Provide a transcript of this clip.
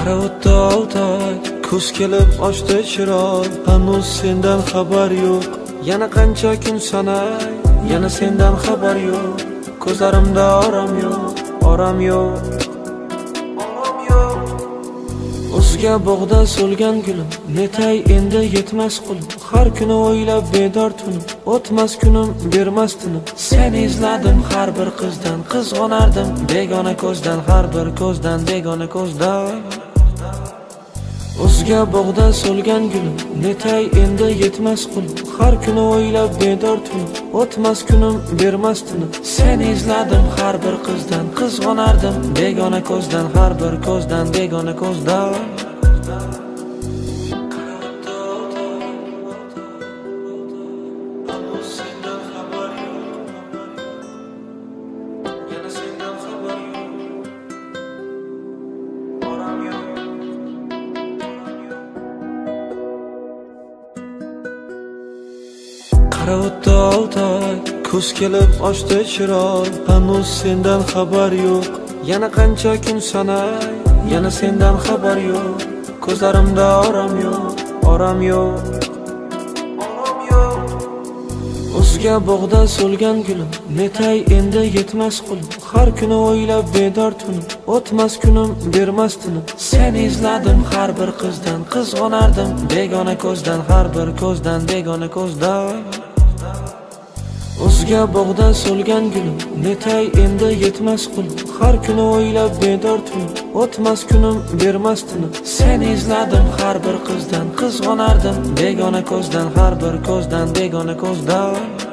Qaravotda oltay, kuz kelib ochdi chiroy, hanuz sendan xabar yo'q. Yana qancha kun sanay, yana sendan xabar yo'q. Ko'zlarimda orom yo'q, orom yo'q. O'zga bog'da so'lgan gulim, netay endi yetmas qulim. Har kuni o'ylab bedor tunim, o'tmas kunim, bermas tinim. Seni izladim har bir qizdan, qizg'onardim begona ko'zdan, har bir ko'zdan, begona ko'zdan. O'zga bog'da so'lgan gulim, netay endi yetmas qulim. Har kuni o'ylab bedor tunim, o'tmas kunim, bermas tinim. Seni izladim har bir qizdan, qizg'onardim begona ko'zdan, har bir ko'zdan, begona ko'zdan. Qaravotda oltay, kuz kelib ochdi chiroy, hanuz sendan xabar yo'q. Yana qancha kun sanay, yana sendan xabar yo'q. Ko'zlarimda orom yo'q, orom yo'q. O'zga bog'da so'lgan gulim, netay endi yetmas qulim. Har kuni o'ylab bedor tunim, o'tmas kunim, bermas tinim. Seni izladim har bir qizdan, qizg'onardim begona ko'zdan, har bir ko'zdan, begona ko'zdan. O'zga bog'da so'lgan gulim, netay endi yetmas qulim. Har kuni o'ylab bedor tunim, o'tmas kunim, bermas tinim. Seni izladim har bir qizdan, qizg'onardim begona ko'zdan, har bir ko'zdan, begona ko'zdan.